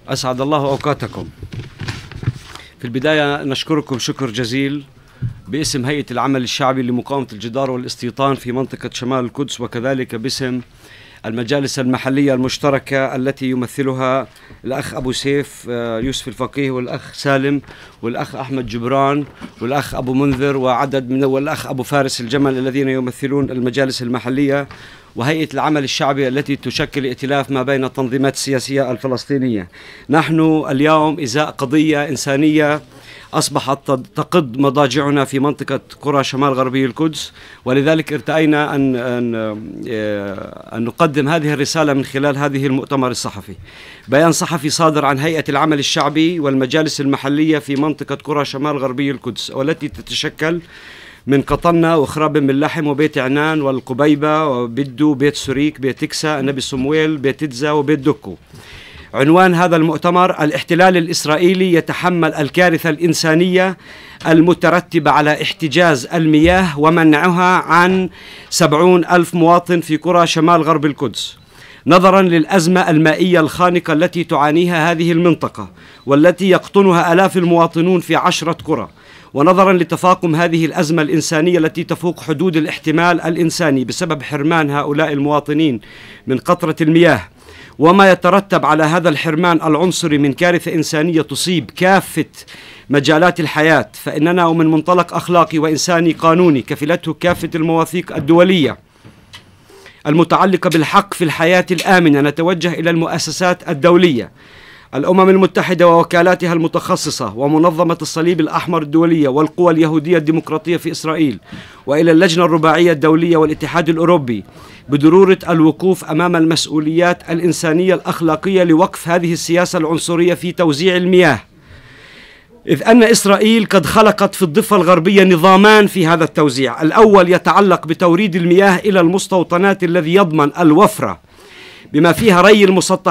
أسعد الله أوقاتكم. في البداية نشكركم شكر جزيل باسم هيئة العمل الشعبي لمقاومة الجدار والاستيطان في منطقة شمال القدس، وكذلك باسم المجالس المحلية المشتركة التي يمثلها الأخ أبو سيف يوسف الفقيه، والأخ سالم، والأخ أحمد جبران، والأخ أبو منذر، وعدد من والأخ أبو فارس الجمل الذين يمثلون المجالس المحلية، وهيئة العمل الشعبي التي تشكل ائتلاف ما بين التنظيمات السياسية الفلسطينية. نحن اليوم إزاء قضية إنسانية أصبحت تقض مضاجعنا في منطقة قرى شمال غربي القدس، ولذلك ارتأينا أن نقدم هذه الرسالة من خلال هذه المؤتمر الصحفي. بيان صحفي صادر عن هيئة العمل الشعبي والمجالس المحلية في منطقة قرى شمال غربي القدس، والتي تتشكل من قطنة وخراب من لحم وبيت عنان والقبيبة وبدو بيت سوريك بيت إكسا النبي صمويل بيت إدزا وبيت دكو. عنوان هذا المؤتمر: الاحتلال الإسرائيلي يتحمل الكارثة الإنسانية المترتبة على احتجاز المياه ومنعها عن 70,000 مواطن في قرى شمال غرب القدس، نظرا للأزمة المائية الخانقة التي تعانيها هذه المنطقة والتي يقطنها آلاف المواطنون في 10 قرى، ونظرا لتفاقم هذه الأزمة الإنسانية التي تفوق حدود الاحتمال الإنساني بسبب حرمان هؤلاء المواطنين من قطرة المياه، وما يترتب على هذا الحرمان العنصري من كارثة إنسانية تصيب كافة مجالات الحياة، فإننا ومن منطلق أخلاقي وإنساني قانوني كفلته كافة المواثيق الدولية المتعلقة بالحق في الحياة الآمنة نتوجه إلى المؤسسات الدولية، الأمم المتحدة ووكالاتها المتخصصة، ومنظمة الصليب الأحمر الدولية، والقوى اليهودية الديمقراطية في إسرائيل، وإلى اللجنة الرباعية الدولية والاتحاد الأوروبي بضرورة الوقوف أمام المسؤوليات الإنسانية الأخلاقية لوقف هذه السياسة العنصرية في توزيع المياه، إذ أن إسرائيل قد خلقت في الضفة الغربية نظامان في هذا التوزيع. الأول يتعلق بتوريد المياه إلى المستوطنات الذي يضمن الوفرة بما فيها ري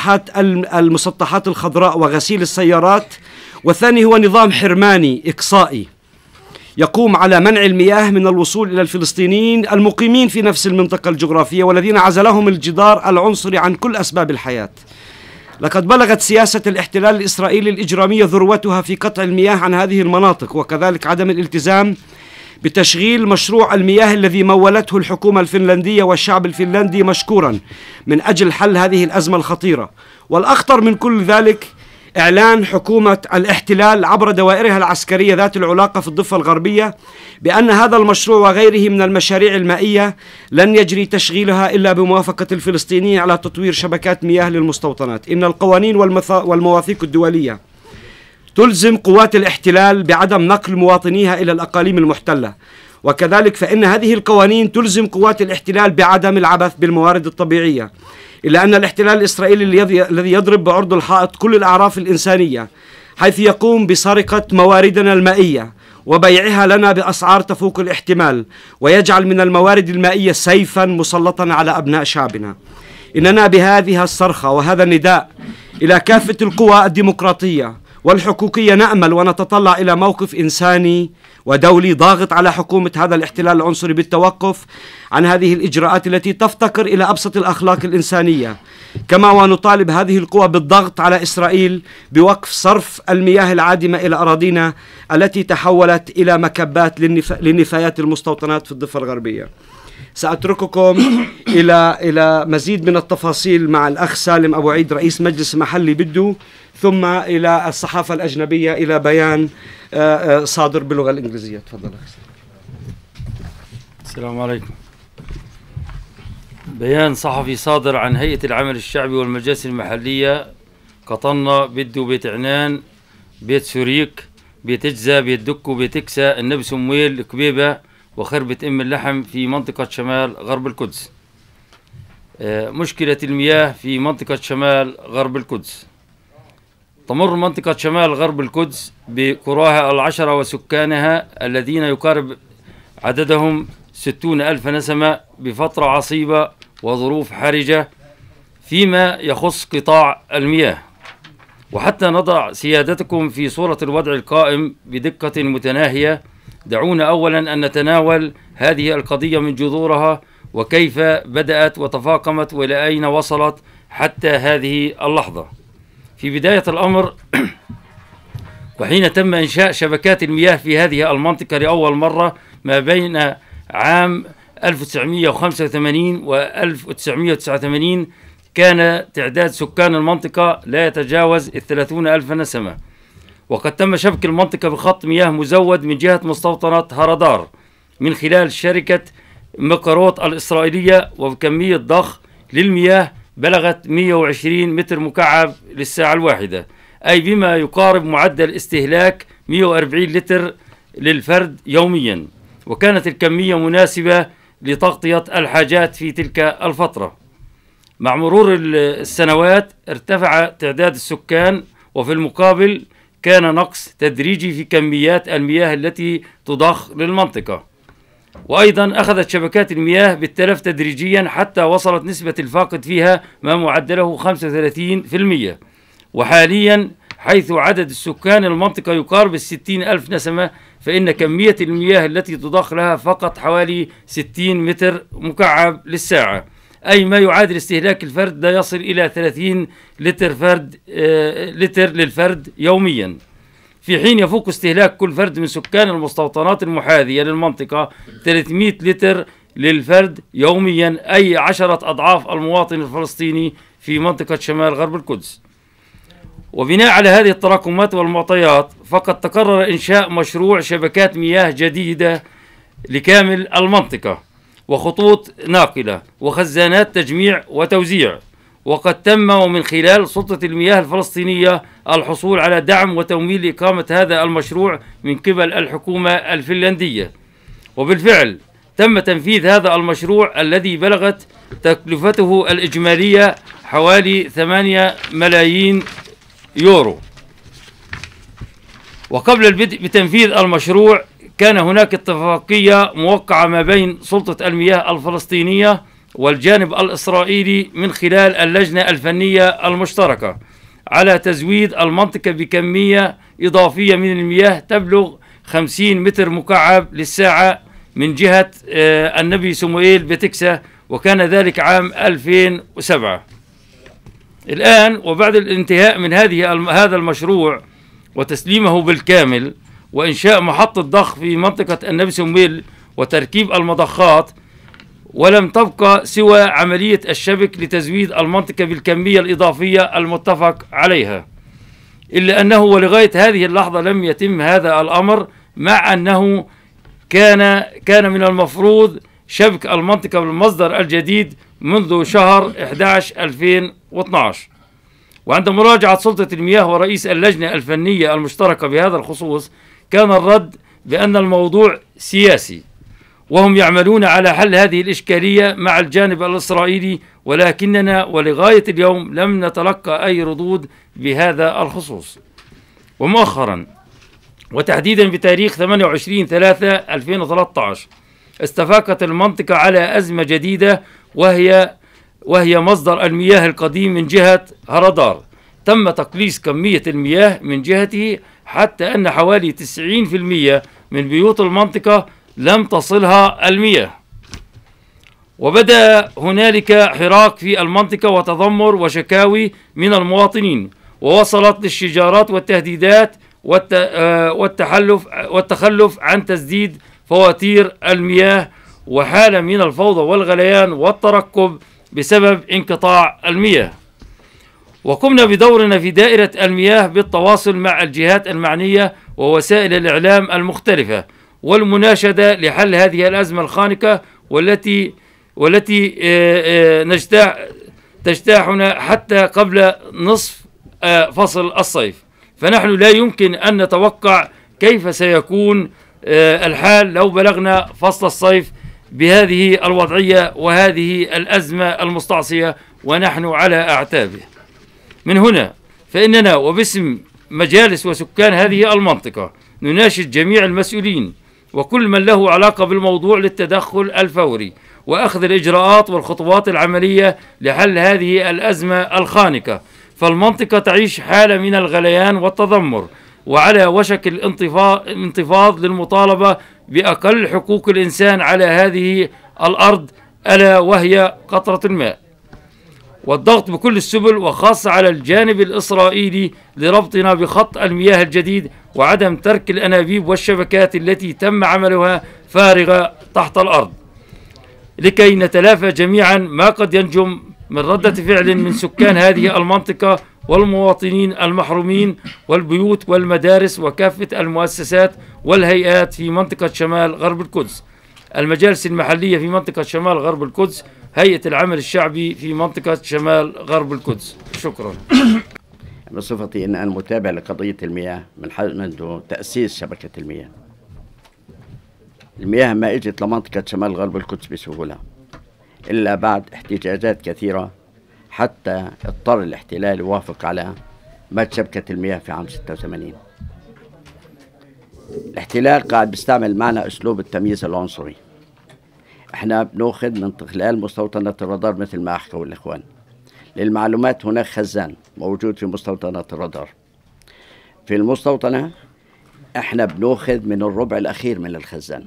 المسطحات الخضراء وغسيل السيارات، والثاني هو نظام حرماني إقصائي يقوم على منع المياه من الوصول إلى الفلسطينيين المقيمين في نفس المنطقة الجغرافية والذين عزلهم الجدار العنصري عن كل أسباب الحياة. لقد بلغت سياسة الاحتلال الإسرائيلي الإجرامية ذروتها في قطع المياه عن هذه المناطق، وكذلك عدم الالتزام بتشغيل مشروع المياه الذي مولته الحكومة الفنلندية والشعب الفنلندي مشكورا من أجل حل هذه الأزمة الخطيرة. والأخطر من كل ذلك إعلان حكومة الاحتلال عبر دوائرها العسكرية ذات العلاقة في الضفة الغربية بأن هذا المشروع وغيره من المشاريع المائية لن يجري تشغيلها إلا بموافقة الفلسطينيين على تطوير شبكات مياه للمستوطنات. إن القوانين والمواثيق الدولية تلزم قوات الاحتلال بعدم نقل مواطنيها إلى الأقاليم المحتلة، وكذلك فإن هذه القوانين تلزم قوات الاحتلال بعدم العبث بالموارد الطبيعية، إلا أن الاحتلال الإسرائيلي الذي يضرب بعرض الحائط كل الأعراف الإنسانية، حيث يقوم بسرقة مواردنا المائية وبيعها لنا بأسعار تفوق الاحتمال، ويجعل من الموارد المائية سيفا مسلطا على أبناء شعبنا. إننا بهذه الصرخة وهذا النداء إلى كافة القوى الديمقراطية والحقوقية نأمل ونتطلع إلى موقف إنساني ودولي ضاغط على حكومة هذا الاحتلال العنصري بالتوقف عن هذه الإجراءات التي تفتقر إلى أبسط الأخلاق الإنسانية، كما ونطالب هذه القوى بالضغط على إسرائيل بوقف صرف المياه العادمة إلى أراضينا التي تحولت إلى مكبات للنفايات المستوطنات في الضفة الغربية. سأترككم إلى مزيد من التفاصيل مع الأخ سالم أبو عيد رئيس مجلس محلي بدو، ثم إلى الصحافة الأجنبية إلى بيان صادر باللغة الإنجليزية. تفضل أخي. السلام عليكم. بيان صحفي صادر عن هيئة العمل الشعبي والمجالس المحلية قطنة بدو بيت عنان بيت سوريك بيت إجزا بيت دكو بيت إكسا النبي صمويل كبيبة وخربة أم اللحم في منطقة شمال غرب القدس. مشكلة المياه في منطقة شمال غرب القدس. تمر منطقة شمال غرب القدس بقراها 10 وسكانها الذين يقارب عددهم 60,000 نسمة بفترة عصيبة وظروف حرجة فيما يخص قطاع المياه. وحتى نضع سيادتكم في صورة الوضع القائم بدقة متناهية، دعونا أولا أن نتناول هذه القضية من جذورها وكيف بدأت وتفاقمت وإلى أين وصلت حتى هذه اللحظة. في بداية الأمر وحين تم إنشاء شبكات المياه في هذه المنطقة لأول مرة ما بين عام 1985 و 1989 كان تعداد سكان المنطقة لا يتجاوز 30,000 نسمة. وقد تم شبك المنطقة بخط مياه مزود من جهة مستوطنة هرادار من خلال شركة مقاروت الإسرائيلية، وبكمية ضخ للمياه بلغت 120 متر مكعب للساعة الواحدة، أي بما يقارب معدل استهلاك 140 لتر للفرد يوميا، وكانت الكمية مناسبة لتغطية الحاجات في تلك الفترة. مع مرور السنوات ارتفع تعداد السكان، وفي المقابل كان نقص تدريجي في كميات المياه التي تضخ للمنطقة. وأيضا أخذت شبكات المياه بالتلف تدريجيا حتى وصلت نسبة الفاقد فيها ما معدله 35%. وحاليا حيث عدد السكان المنطقة يقارب 60,000 نسمة، فإن كمية المياه التي تضخ لها فقط حوالي 60 متر مكعب للساعة، أي ما يعادل استهلاك الفرد لا يصل إلى 30 لتر للفرد يوميا، في حين يفوق استهلاك كل فرد من سكان المستوطنات المحاذية للمنطقة 300 لتر للفرد يوميا، أي 10 أضعاف المواطن الفلسطيني في منطقة شمال غرب القدس. وبناء على هذه التراكمات والمعطيات فقد تقرر إنشاء مشروع شبكات مياه جديدة لكامل المنطقة، وخطوط ناقلة وخزانات تجميع وتوزيع. وقد تم ومن خلال سلطة المياه الفلسطينية الحصول على دعم وتمويل لإقامة هذا المشروع من قبل الحكومة الفنلندية. وبالفعل تم تنفيذ هذا المشروع الذي بلغت تكلفته الإجمالية حوالي 8 ملايين يورو. وقبل البدء بتنفيذ المشروع كان هناك اتفاقية موقعة ما بين سلطة المياه الفلسطينية والجانب الإسرائيلي من خلال اللجنة الفنية المشتركة على تزويد المنطقة بكمية إضافية من المياه تبلغ 50 متر مكعب للساعة من جهة النبي سموئيل بتكسا، وكان ذلك عام 2007. الآن وبعد الانتهاء من هذا المشروع وتسليمه بالكامل وإنشاء محطة ضخ في منطقة النبي سموئيل وتركيب المضخات، ولم تبقى سوى عملية الشبك لتزويد المنطقة بالكمية الإضافية المتفق عليها، إلا أنه ولغاية هذه اللحظة لم يتم هذا الأمر، مع أنه كان من المفروض شبك المنطقة بالمصدر الجديد منذ شهر 11/2012. وعند مراجعة سلطة المياه ورئيس اللجنة الفنية المشتركة بهذا الخصوص كان الرد بأن الموضوع سياسي، وهم يعملون على حل هذه الإشكالية مع الجانب الإسرائيلي، ولكننا ولغاية اليوم لم نتلقى أي ردود بهذا الخصوص. ومؤخرا وتحديدا بتاريخ 28/3/2013 استفاقت المنطقة على أزمة جديدة وهي مصدر المياه القديم من جهة هرادار. تم تقليص كمية المياه من جهته حتى أن حوالي 90% من بيوت المنطقة لم تصلها المياه. وبدأ هنالك حراك في المنطقة وتذمر وشكاوي من المواطنين، ووصلت للشجارات والتهديدات والتخلف عن تسديد فواتير المياه، وحالة من الفوضى والغليان والترقب بسبب انقطاع المياه. وقمنا بدورنا في دائرة المياه بالتواصل مع الجهات المعنية ووسائل الإعلام المختلفة والمناشدة لحل هذه الأزمة الخانقة والتي تجتاحنا حتى قبل نصف فصل الصيف. فنحن لا يمكن أن نتوقع كيف سيكون الحال لو بلغنا فصل الصيف بهذه الوضعية وهذه الأزمة المستعصية ونحن على أعتابه. من هنا فإننا وباسم مجالس وسكان هذه المنطقة نناشد جميع المسؤولين وكل من له علاقة بالموضوع للتدخل الفوري وأخذ الإجراءات والخطوات العملية لحل هذه الأزمة الخانقة. فالمنطقة تعيش حالة من الغليان والتذمر، وعلى وشك الانتفاض للمطالبة بأقل حقوق الإنسان على هذه الأرض، ألا وهي قطرة الماء. والضغط بكل السبل وخاصة على الجانب الإسرائيلي لربطنا بخط المياه الجديد وعدم ترك الأنابيب والشبكات التي تم عملها فارغة تحت الأرض، لكي نتلافى جميعا ما قد ينجم من ردة فعل من سكان هذه المنطقة والمواطنين المحرومين والبيوت والمدارس وكافة المؤسسات والهيئات في منطقة شمال غرب القدس، المجالس المحلية في منطقة شمال غرب القدس، هيئة العمل الشعبي في منطقة شمال غرب القدس. شكرا. بصفتي أن أنا متابع لقضية المياه منذ تأسيس شبكة المياه. المياه ما اجت لمنطقة شمال غرب القدس بسهولة إلا بعد احتجاجات كثيرة، حتى اضطر الاحتلال يوافق على مد شبكة المياه في عام 86. الاحتلال قاعد بيستعمل معنا أسلوب التمييز العنصري. احنا بناخذ من خلال مستوطنة الرادار مثل ما حكوا الإخوان. للمعلومات هناك خزان موجود في مستوطنة الرادار. في المستوطنة احنا بناخذ من الربع الأخير من الخزان.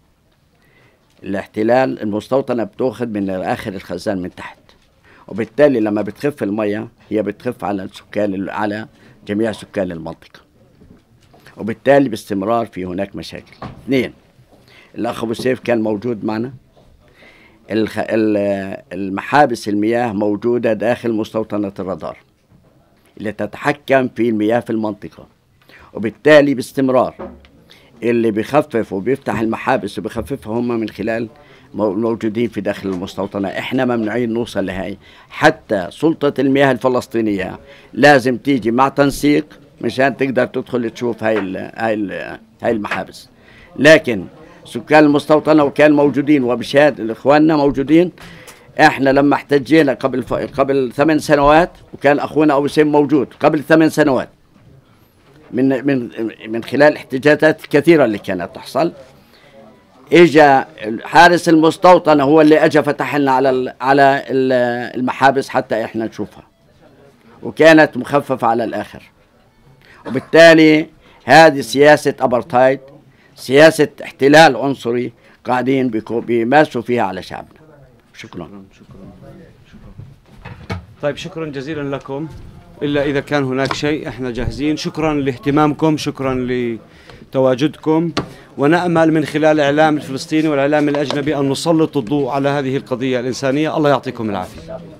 الاحتلال المستوطنة بتاخذ من آخر الخزان من تحت، وبالتالي لما بتخف المية هي بتخف على السكان، على جميع سكان المنطقة، وبالتالي باستمرار في هناك مشاكل. اثنين، الأخ أبو سيف كان موجود معنا. المحابس المياه موجودة داخل مستوطنة الرادار اللي تتحكم في المياه في المنطقة، وبالتالي باستمرار اللي بيخفف وبيفتح المحابس وبيخففها هم من خلال موجودين في داخل المستوطنة. احنا ممنوعين نوصل لهي، حتى سلطة المياه الفلسطينية لازم تيجي مع تنسيق مشان تقدر تدخل تشوف هاي المحابس. لكن سكان المستوطنة وكان موجودين وبشهادة اخواننا موجودين. احنا لما احتجينا قبل 8 سنوات، وكان اخونا ابو سيف موجود قبل 8 سنوات، من خلال احتجاجات كثيرة اللي كانت تحصل، اجا حارس المستوطنة هو اللي اجى فتح لنا على المحابس حتى احنا نشوفها، وكانت مخففة على الاخر. وبالتالي هذه سياسة ابرتايد، سياسة احتلال عنصري قاعدين بيمارسوا فيها على شعبنا. شكرا. طيب شكرا جزيلا لكم. إلا إذا كان هناك شيء احنا جاهزين. شكرا لاهتمامكم، شكرا لتواجدكم، ونأمل من خلال الإعلام الفلسطيني والإعلام الأجنبي أن نسلط الضوء على هذه القضية الإنسانية. الله يعطيكم العافية.